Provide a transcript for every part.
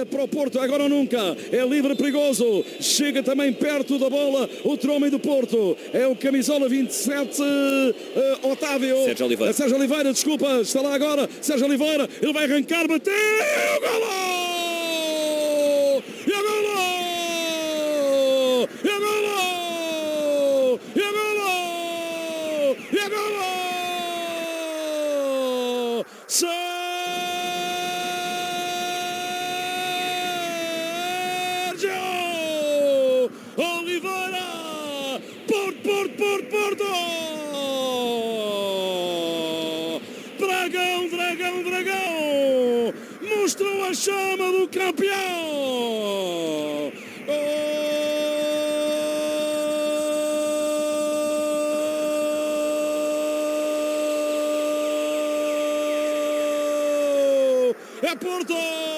para o Porto, agora ou nunca, é livre, perigoso, chega também perto da bola o homem do Porto, é o camisola 27, Otávio, Sérgio Oliveira, desculpa, está lá agora, Sérgio Oliveira, ele vai arrancar, bateu, golo! E a golo! E a golo! E a golo! E a golo! Oliveira, Porto! Dragão, mostrou a chama do campeão. É Porto!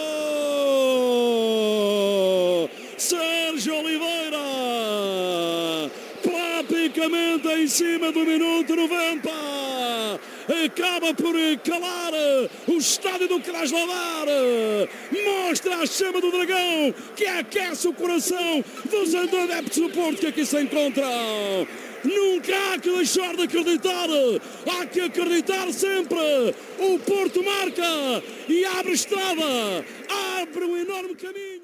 Sérgio Oliveira, praticamente em cima do minuto 90, acaba por calar o estádio do Krasnodar, mostra a chama do dragão que aquece o coração dos adeptos do Porto que aqui se encontram. Nunca há que deixar de acreditar, há que acreditar sempre. O Porto marca e abre estrada, abre um enorme caminho.